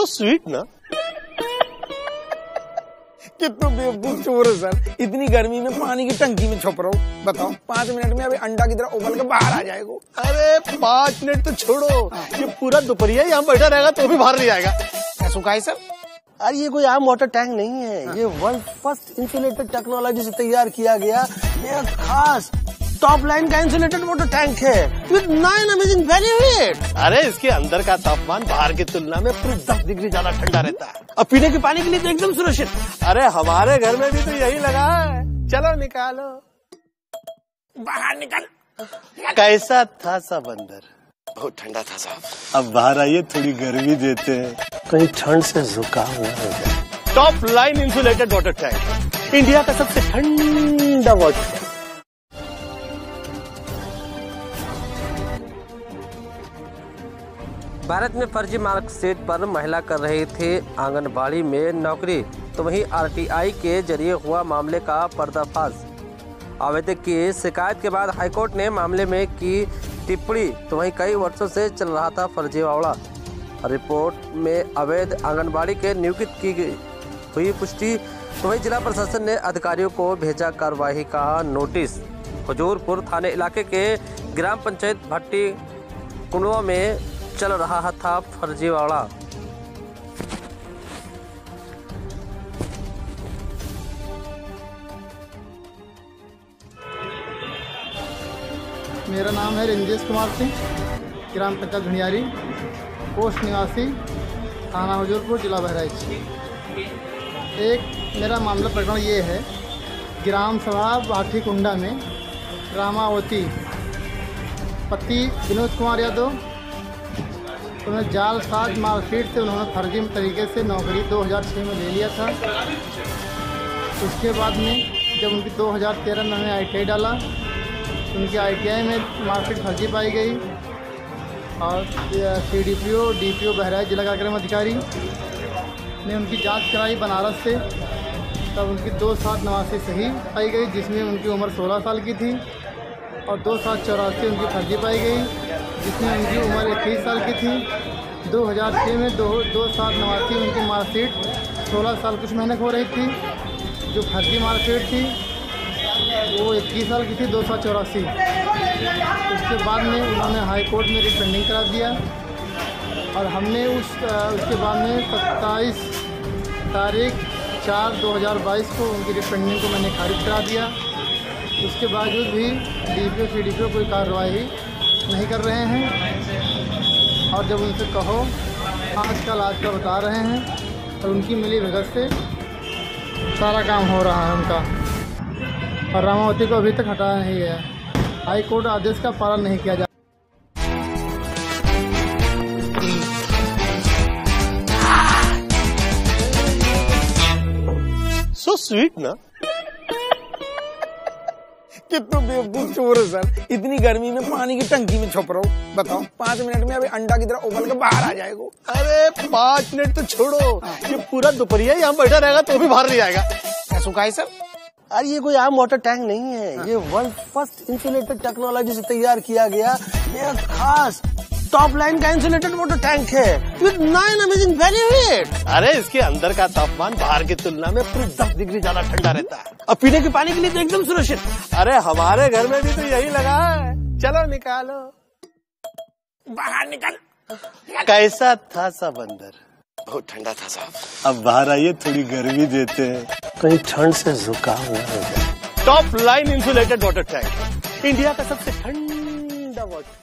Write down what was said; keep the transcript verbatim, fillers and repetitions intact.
So sweet ना। कितना बेवकूफ चोर है सर, इतनी गर्मी में पानी की टंकी में छुप रहा हूँ। बताओ पाँच मिनट में अभी अंडा की तरह उबल के बाहर आ जाएगा। अरे पाँच मिनट तो छोड़ो, ये पूरा दोपहरिया यहाँ बैठा रहेगा तो भी बाहर नहीं आएगा। ऐसा का है सर? अरे ये कोई आम वाटर टैंक नहीं है, हाँ। ये वर्ल्ड फर्स्ट इंसुलेटेड टेक्नोलॉजी से तैयार किया गया ये खास टॉप लाइन का इंसुलेटेड वाटर टैंक है विद नाइन अमेजिंग बेनिफिट्स। अरे इसके अंदर का तापमान बाहर की तुलना में पूरे दस डिग्री ज्यादा ठंडा रहता है और पीने के पानी के लिए तो एकदम सुरक्षित। अरे हमारे घर में भी तो यही लगा है। चलो निकालो, बाहर निकल। कैसा था सा बंदर? बहुत ठंडा था साहब। अब बाहर आइए, थोड़ी गर्मी देते हैं, कहीं ठंड से जुकाम न हो जाए। Top line insulated water tank, India का सबसे ठंडा वाटर। भारत में फर्जी मार्कशीट पर महिला कर रहे थे आंगनबाड़ी में नौकरी, तो वहीं आरटीआई के जरिए हुआ मामले का पर्दाफाश। आवेदक की शिकायत के बाद हाईकोर्ट ने मामले में की टिप्पणी, तो वहीं कई वर्षों से चल रहा था फर्जीवाड़ा। रिपोर्ट में अवैध आंगनबाड़ी के नियुक्त की गई हुई पुष्टि, तो वहीं जिला प्रशासन ने अधिकारियों को भेजा कार्रवाई का नोटिस। हजूरपुर थाने इलाके के ग्राम पंचायत भट्टी कुंडवा में चल रहा था फर्जीवाड़ा। मेरा नाम है रंजेश कुमार सिंह, ग्राम पंचायत घुनियारी, पोस्ट निवासी, थाना हजूरपुर, जिला बहराइच। एक मेरा मामला प्रकरण ये है, ग्राम सभा भाटी कुंडा में रामावती पति विनोद कुमार यादव, उन्होंने जाल साज मार्कशीट से उन्होंने फर्जी तरीके से नौकरी दो हज़ार छह में ले लिया था। उसके बाद में जब उनकी दो हज़ार तेरह में हमें आई टी आई डाला, उनकी आई टी आई में मार्कशीट फर्जी पाई गई और C D P O D P O Bahraich जिला कार्यक्रम अधिकारी ने उनकी जांच कराई बनारस से। तब उनकी दो सात नवासी सही पाई गई, जिसमें उनकी उम्र सोलह साल की थी, और दो सात चौरासी उनकी फर्जी पाई गई, जिसमें उनकी उम्र इक्कीस साल की थी। दो हज़ार छह में दो दो सात नवासी उनकी मार्कशीट सोलह साल कुछ महीने हो रही थी, जो फर्जी मार्कशीट थी वो इक्कीस साल की थी, दो सौ चौरासी। उसके बाद में उन्होंने हाई कोर्ट में रिट पेंडिंग करा दिया और हमने उस उसके बाद में सत्ताईस तारीख चार दो हज़ार बाईस को उनकी रिट पेंडिंग को मैंने खारिज करा दिया। उसके बावजूद भी D P O C D P O कोई कार्रवाई नहीं कर रहे हैं, और जब उनसे कहो आजकल आज का बता रहे हैं, और उनकी मिली भगत से सारा काम हो रहा है उनका, और रामावती को अभी तक हटाया नहीं गया। हाई कोर्ट आदेश का पालन नहीं किया जा सो स्वीट ना। कितना बेवकूफ चोर है सर, इतनी गर्मी में पानी की टंकी में छुप रहा हूँ। बताओ पाँच मिनट में अभी अंडा की तरह उबल के बाहर आ जाएगा। अरे पाँच मिनट तो छोड़ो, ये पूरा दोपहरिया यहाँ बैठा रहेगा तो भी बाहर नहीं आएगा। ऐसा का है सर? अरे ये कोई आम वाटर टैंक नहीं है, हाँ। ये वर्ल्ड फर्स्ट इंसुलेटेड टेक्नोलॉजी से तैयार किया गया ये खास टॉप लाइन का इंसुलेटेड वाटर टैंक है विद नाइन अमेजिंग बेनिफिट्स। अरे इसके अंदर का तापमान बाहर की तुलना में पूरे दस डिग्री ज्यादा ठंडा रहता है और पीने के पानी के लिए तो एकदम सुरक्षित। अरे हमारे घर में भी तो यही लगा है। चलो निकालो, बाहर निकल। कैसा था सा बंदर? बहुत ठंडा था साहब। अब बाहर आइए, थोड़ी गर्मी देते हैं, कहीं ठंड से जुकाम न हो जाए। Top line insulated water tank, India का सबसे ठंडा वाटर।